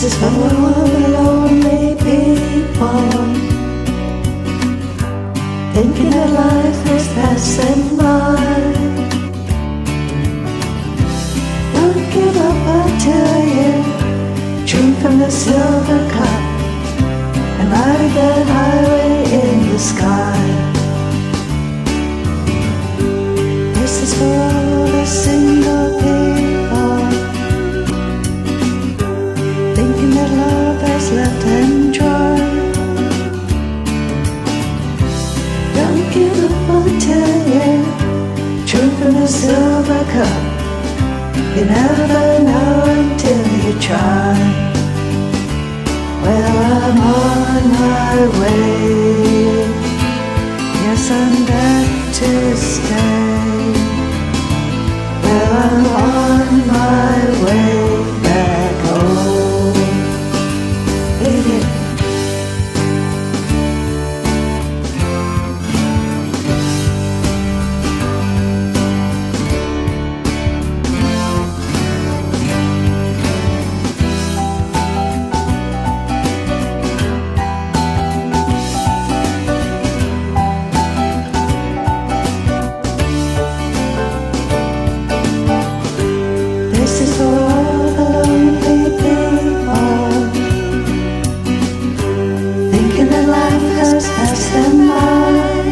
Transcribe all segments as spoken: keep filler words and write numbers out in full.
This is for all the lonely people, thinking that life is passing by. Don't give up until you drink from the silver cup and ride that highway in the sky. This is for all the single people, thinking that love has left them dry. Don't give up until you drink from the silver cup. You never know until you try. Well, I'm on my way. Yes, I'm back to stay. Well, I'm on my way back home. Hit it. This is for all the lonely people, thinking that life has passed them by.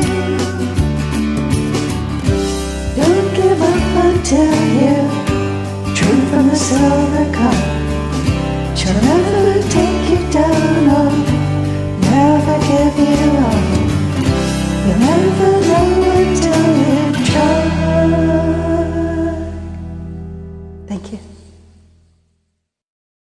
Don't give up until you drink from the silver cup